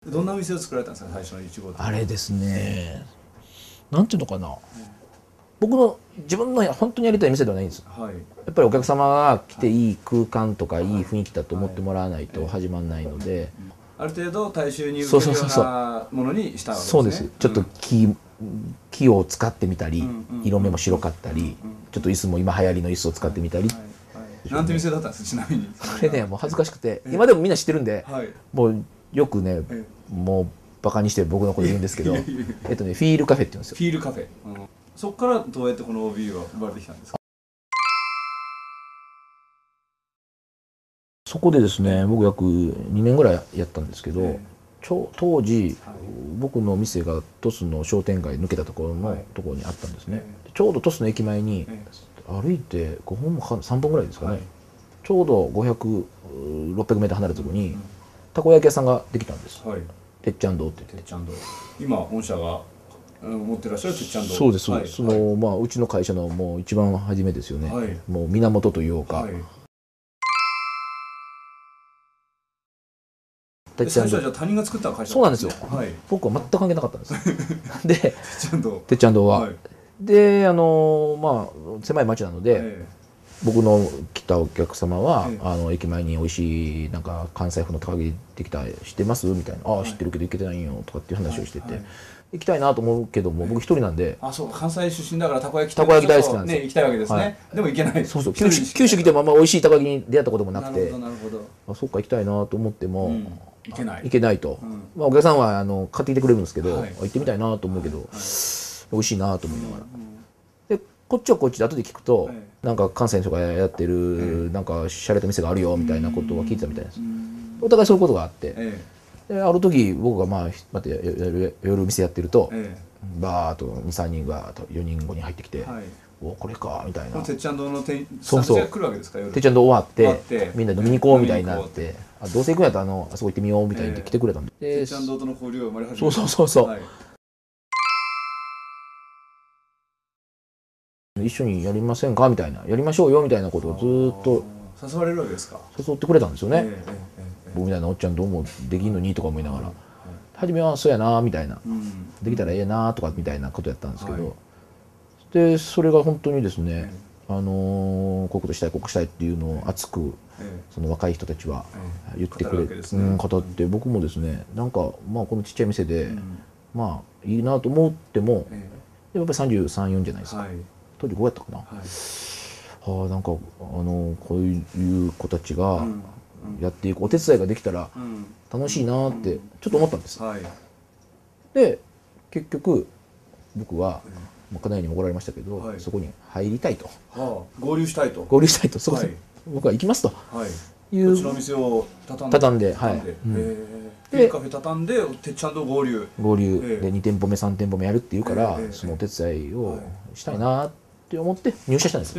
どんなお店を作られたんですか、最初の1号店。 あれですね、なんていうのかな、僕の自分の本当にやりたい店ではないんです。 はい。 やっぱりお客様が来ていい空間とかいい雰囲気だと思ってもらわないと始まらないので、 ある程度大衆に受けるようなものにしたわけですね。 そうです。ちょっと木を使ってみたり、色目も白かったり、ちょっと椅子も今流行りの椅子を使ってみたり。 なんて店だったんですか、ちなみに。 これね、もう恥ずかしくて、今でもみんな知ってるんで、もうよくね、もうバカにして僕のこと言うんですけど、フィールカフェって言うんですよ。 フィールカフェ。そこからどうやってこの OB は生まれてきたんですか。 そこでですね、僕約2年ぐらいやったんですけど、当時僕の店が鳥栖の商店街抜けたところにあったんですね。ちょうど鳥栖の駅前に歩いて5分も3分ぐらいですかね、ちょうど500、600メートル離れたところにたこ焼き屋さんができたんです。てっちゃん堂って言って。 今本社が持ってらっしゃるてっちゃん堂。 そうです。うちの会社のもう一番初めですよね。もう源というか。 最初はじゃあ他人が作った会社。 そうなんですよ。僕は全く関係なかったんです。で、てっちゃん堂は。で、狭い町なので、僕の来たお客様は駅前に美味しいなんか関西風の高木できた知ってますみたいな、ああ知ってるけど行けてないよとかっていう話をしてて、行きたいなと思うけども僕一人なんで、 あ、そう、関西出身だからたこ焼き大好きなんですよ。 行きたいわけですね。でも行けない。 そうそう、九州来てもあんま美味しいたこ焼きに出会ったこともなくて、 なるほど。 あ、そっか行きたいなと思っても行けないと、お客さんは買ってきてくれるんですけど、行ってみたいなと思うけど美味しいなと思いながら。でこっちはこっちで後で聞くと、なんか関西の人がやってるなんか洒落た店があるよみたいなことは聞いてたみたいです。お互いそういうことがあって、である時僕がまた夜店やってると、バーッと23人が4人5人入ってきて、おこれかみたいな。 てっちゃん堂の店員さんが来るわけですか。 てっちゃん堂終わってみんな飲みに行こうみたいになって、どうせ行くんやったらあそこ行ってみようみたいに来てくれたんで、 てっちゃん堂との交流が生まれ始めた。 そう一緒にやりませんかみたいな、やりましょうよみたいなことをずっと誘われるわけですか。 誘ってくれたんですよね。僕みたいなおっちゃんどうもできんのにとか思いながら、初めはそうやなみたいな、できたらええなとかみたいなことやったんですけど、でそれが本当にですね、こういうことしたいこうしたいっていうのを熱くその若い人たちは言ってくれ語って、僕もですね、なんかこのちっちゃい店でいいなと思っても、やっぱり33、4じゃないですか。当時5やったかな。なんかこういう子たちがやっていくお手伝いができたら楽しいなってちょっと思ったんです。で結局僕は家内に怒られましたけど、そこに入りたいと、 合流したいと、 そこで僕は行きますというこちらの店を畳んで、 カフェ畳んでてっちゃんと合流で2店舗目3店舗目やるっていうから、そのお手伝いをしたいなって思って入社したんです。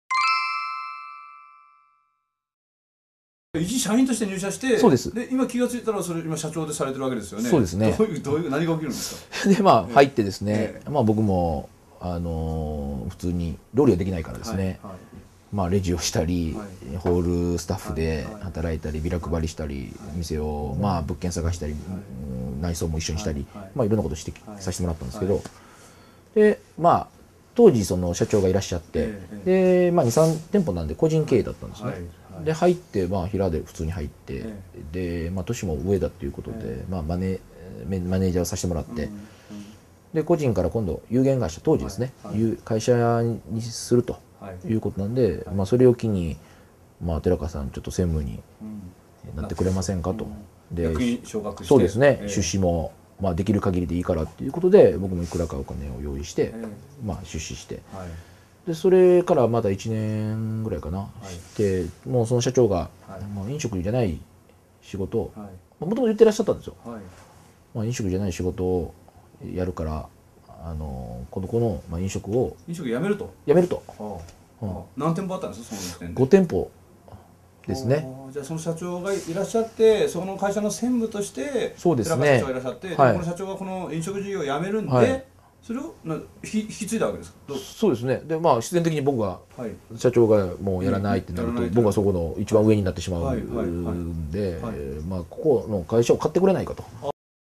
一社員として入社して、 そうです。 で今気が付いたらそれ今社長でされてるわけですよね。 そうですね。 どういう何が起きるんですか。 で入ってですね、僕も普通に料理はできないからですね、レジをしたりホールスタッフで働いたりビラ配りしたり店を物件探したり内装も一緒にしたりいろんなことしてさせてもらったんですけど、で当時その社長がいらっしゃって、で23店舗なんで個人経営だったんですね。で入って平で普通に入って、で年も上だっていうことでマネージャーをさせてもらって、で個人から今度有限会社当時ですね、会社にするということなんで、それを機に寺川さんちょっと専務になってくれませんかと。 で昇格して、 そうですね、出資もできる限りでいいからっていうことで僕もいくらかお金を用意して出資して、でそれからまだ1年ぐらいかなして、もうその社長が飲食じゃない仕事をもともと言ってらっしゃったんですよ。飲食じゃない仕事をやるからこの飲食やめると。何店舗あったんですか、その時点で。 5店舗ですね。 じゃあその社長がいらっしゃって、その会社の専務としてそうですね、 寺川社長がいらっしゃって、この社長がこの飲食事業をやめるんで、それを引き継いだわけですか。 そうですね。で必然的に僕が社長がもうやらないってなると、僕はそこの一番上になってしまうんで、ここの会社を買ってくれないかと。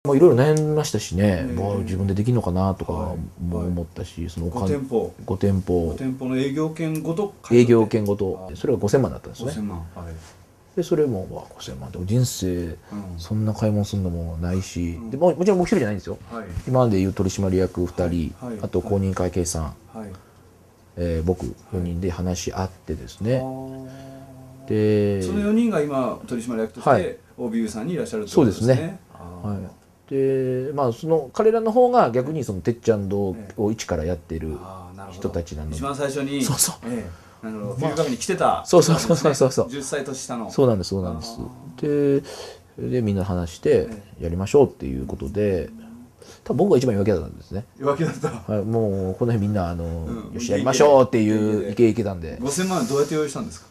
もういろいろ悩みましたしね、 えもう自分でできるのかなとかはいも思ったし、その 5店舗 5店舗 5店舗の営業権ごと営業権ごとそれが5000万だったんです 5000 ね。 万、はい、 でそれも5000万でも人生うんそんな買い物するのもないし、でもちろん僕一人じゃないんですよ。 はい今までいう取締役2人、 はいあと公認会計さん、 はい僕4人で話し合ってですね、 あでその4人が今取締役としはいて OBU さんにいらっしゃるということですね。 そうですねはいでまあその彼らの方が逆にそのてっちゃん堂を一からやってるなるほど人たちなので、 一番最初にそうそうなるほどフィルカフェに来てたそうそうそうそうそう 10歳年下のそうなんですそうなんですでみんな話してやりましょうっていうことで、多分僕が一番弱気だったんですね。 弱気だった。 はい、もうこの辺みんなんよしやりましょうっていうイケイケなんで、 5000万円どうやって用意したんですか。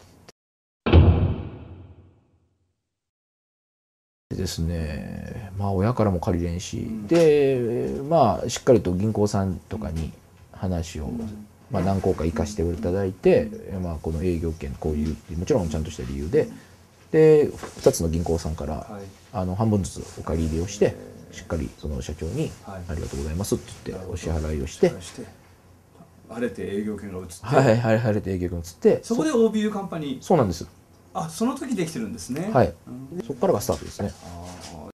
でですね、まあ親からも借りれんし、でまあしっかりと銀行さんとかに話を、まあ、何個か生かしていただいて、まあ、この営業権こういうもちろんちゃんとした理由で2つの銀行さんから半分ずつお借り入れをしてしっかりその社長に「ありがとうございます」って言ってお支払いをして晴れて営業権が移って、 はい晴れて営業権が移って、 そこで OBU カンパニー、 そうなんです。 その時できてるんですね。 はい、そこからがスタートですね。